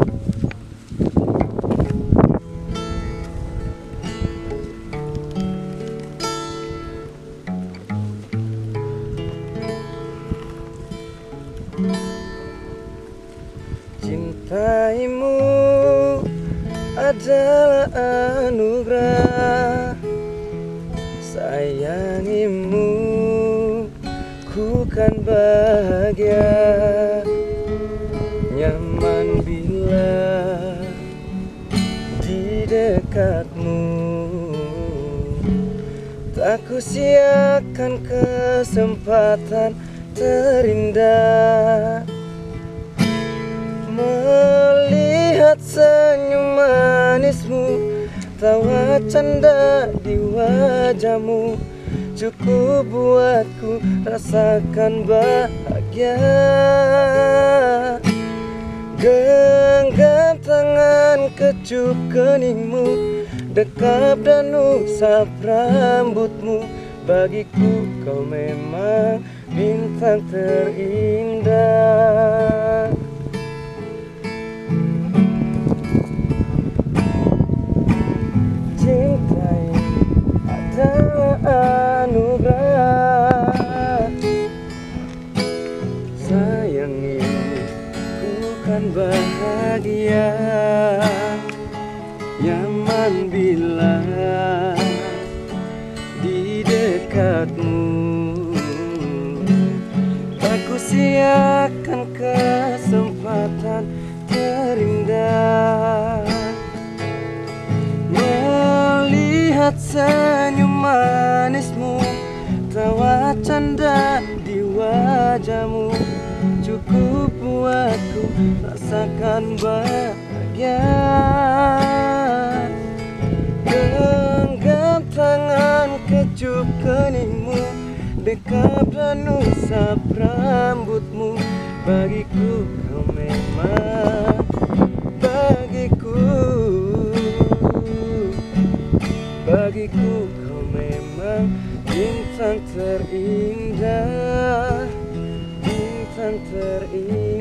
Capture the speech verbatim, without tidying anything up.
Cintaimu adalah anugerah, sayangimu ku kan bahagia, nyaman bila di dekatmu. Tak ku siakan kesempatan terindah melihat senyum manismu, tawa canda di wajahmu cukup buatku rasakan bahagia. Genggam tangan, kecup keningmu, dekap dan usap rambutmu, bagiku kau memang bintang terindah. Cintai adalah anugerah, sayangimu ku kan bahagia, nyaman bila di dekatmu. Tak ku siakan kesempatan terindah melihat senyum manismu, tawa canda di wajahmu cukup buatku rasakan bahagia. Genggam tangan, kecup keningmu, dekap dan usap rambutmu, bagiku kau memang, bagiku Bagiku kau memang bintang terindah, bintang terindah.